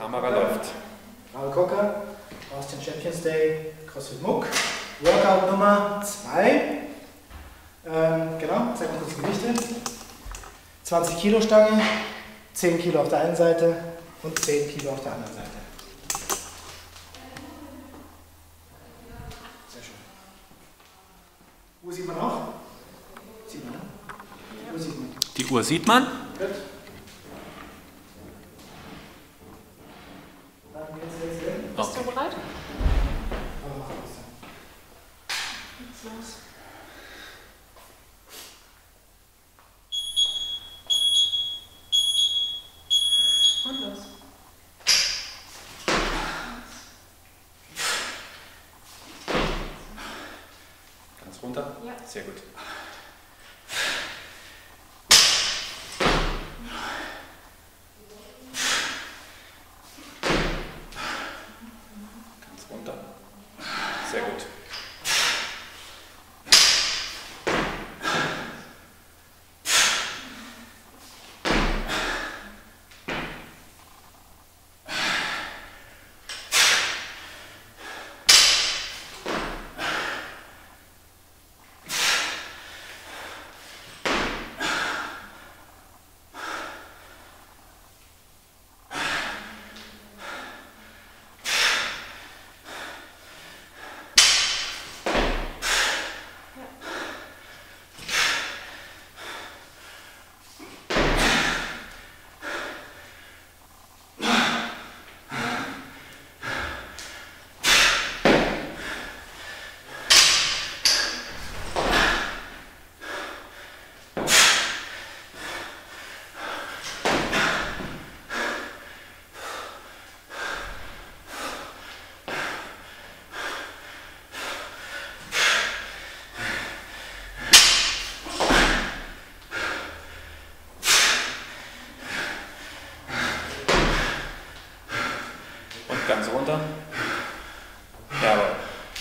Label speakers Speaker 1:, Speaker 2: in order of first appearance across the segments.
Speaker 1: Kamera läuft.
Speaker 2: Raul Cocker aus dem Champions Day CrossFit Muck. Workout Nummer 2. Genau, zeig mal kurz die Gewichte. 20 Kilo Stange, 10 Kilo auf der einen Seite und 10 Kilo auf der anderen Seite. Sehr schön. Uhr sieht man auch? Sieht man, ne? Die Uhr sieht man.
Speaker 1: Die Uhr sieht man?
Speaker 2: Gut.
Speaker 3: Bist du bereit?
Speaker 2: Aber mach das dann.
Speaker 3: Geht's los. Und los.
Speaker 1: Ganz runter?
Speaker 3: Ja.
Speaker 1: Sehr gut. Ganz runter. Sehr gut. Ganz runter. Jawohl.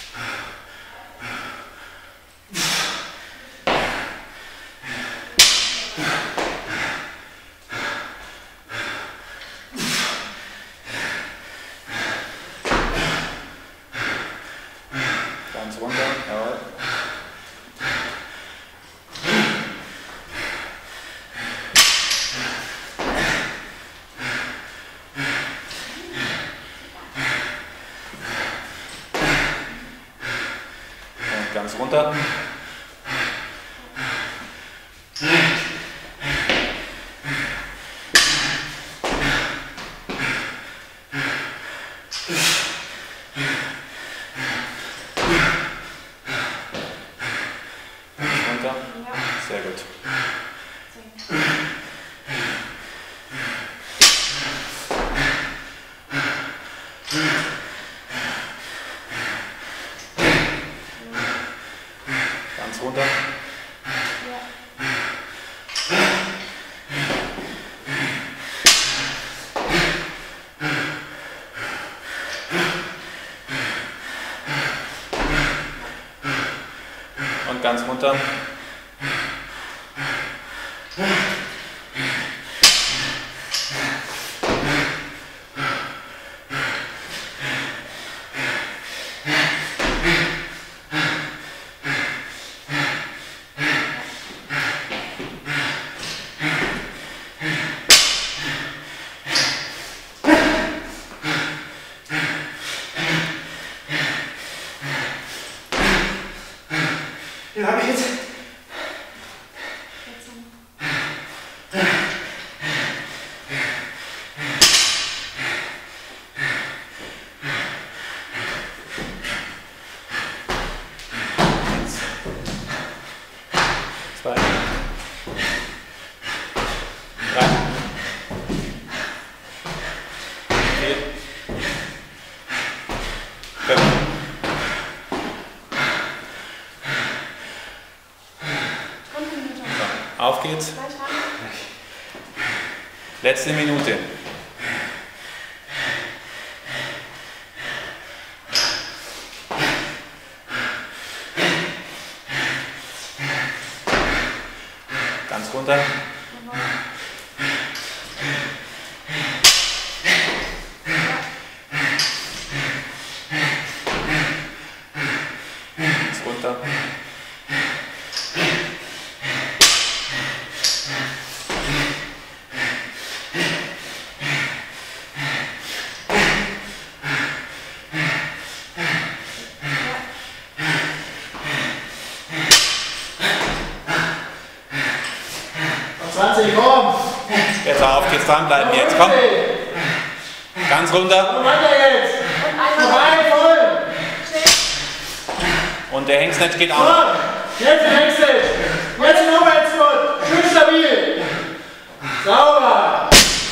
Speaker 1: Ganz runter. Jawohl. Ganz runter. Ganz runter. Sehr gut. Ganz runter. Und ganz runter.
Speaker 2: Den habe ich jetzt.
Speaker 1: Zwei. Drei. Vier. Fünf. Auf geht's. Letzte Minute. Ganz runter. jetzt dranbleiben jetzt, komm. Ganz runter.
Speaker 2: Weiter jetzt.
Speaker 3: Und einmal
Speaker 2: Rein, voll.
Speaker 1: Und der Hengstnetz geht auch noch.
Speaker 2: Jetzt den Hengstnetz. Jetzt den Oberhetzgurt. Schön stabil. Sauber.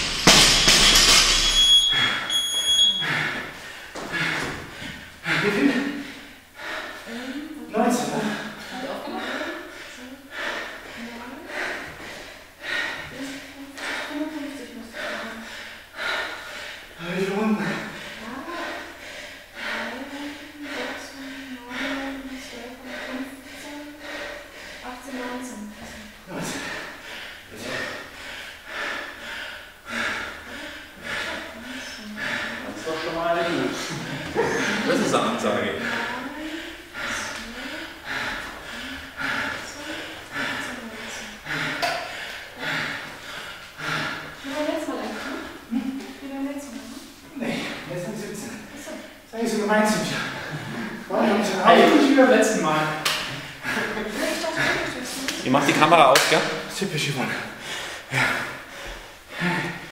Speaker 2: Wie viel? 19, ne? Wie viele Runden? 19.
Speaker 1: Das ist doch schon mal gut. Das ist eine Ansage.
Speaker 2: Nee, jetzt sind 17. Das ist eigentlich so gemein zu mir. Nicht wie beim letzten Mal.
Speaker 1: Ihr macht die Kamera aus, gell?
Speaker 2: Typisch, Yvonne. Ja.